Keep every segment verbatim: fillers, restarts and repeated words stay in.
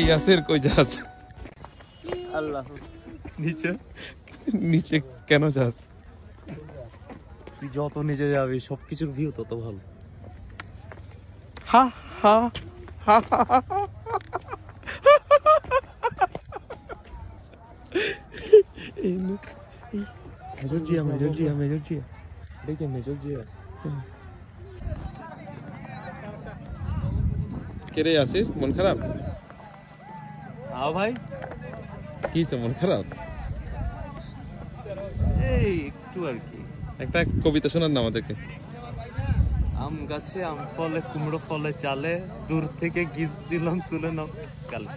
ইয়াসের কই যাস? আল্লাহ নিচে নিচে কেন যাস? তুই যত নিচে যাবি সবকিছুর ভিউ তত ভালো। হা হা হা major Zia major Zia major Zia দেখে মেজর জিয়া কে রে আসির? মন খারাপ? হ্যাঁ ভাই। কি মন খারাপ? এই একটু আর কি। একটা কবিতা শোনার না আমাদেরকে। আম গাছে আম ফলে কুমড়ো ফলে চালে, দূর থেকে গিজ দিলাম তুলে নাও কালে।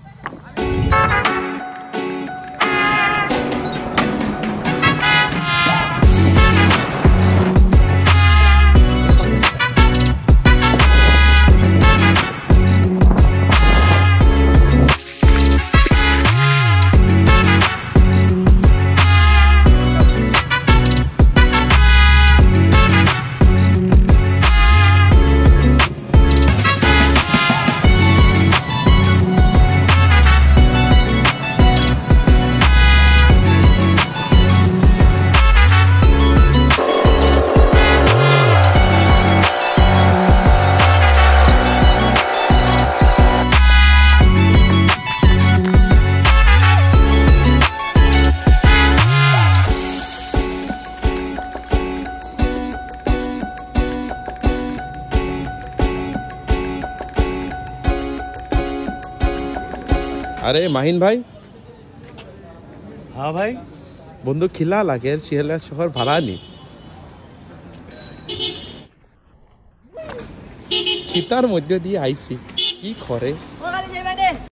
আরে মাহিন ভাই। হ্যাঁ ভাই। বন্ধু খিলা লাগে সিলেট শহর ভাড়া নি খিতার মধ্যে দিয়ে আইসি কি করে